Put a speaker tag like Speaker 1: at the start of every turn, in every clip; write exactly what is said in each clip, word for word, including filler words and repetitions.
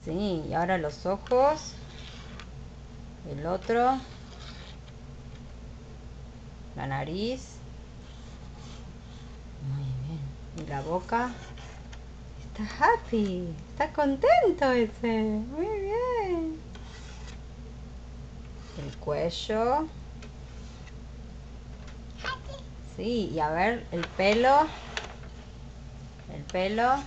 Speaker 1: Sí, y ahora los ojos. El otro. La nariz. Muy bien. Y la boca. Está happy. Está contento ese. Muy bien. El cuello. Sí, y a ver, el pelo. El pelo.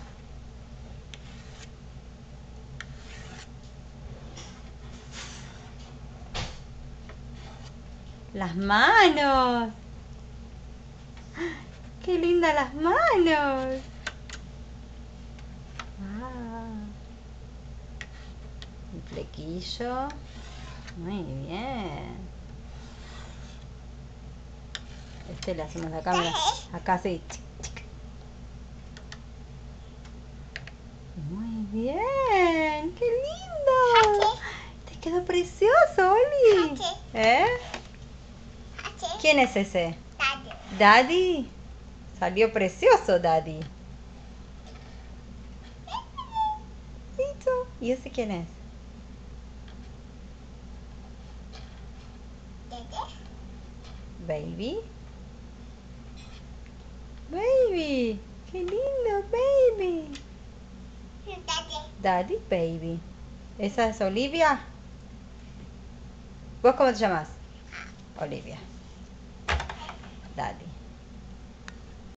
Speaker 1: Las manos. ¡Qué lindas las manos! Ah, el flequillo. Muy bien. Este le hacemos de acá, mira. Acá sí. Muy bien. ¡Qué lindo! Te quedó precioso, Oli. ¿Eh? ¿Quién es ese?
Speaker 2: Daddy.
Speaker 1: ¿Daddy? Salió precioso, Daddy. ¿Y ese quién es? Baby. Baby. ¡Qué lindo, baby!
Speaker 2: Daddy.
Speaker 1: Daddy, baby. ¿Esa es Olivia? ¿Vos cómo te llamas? Olivia. Daddy.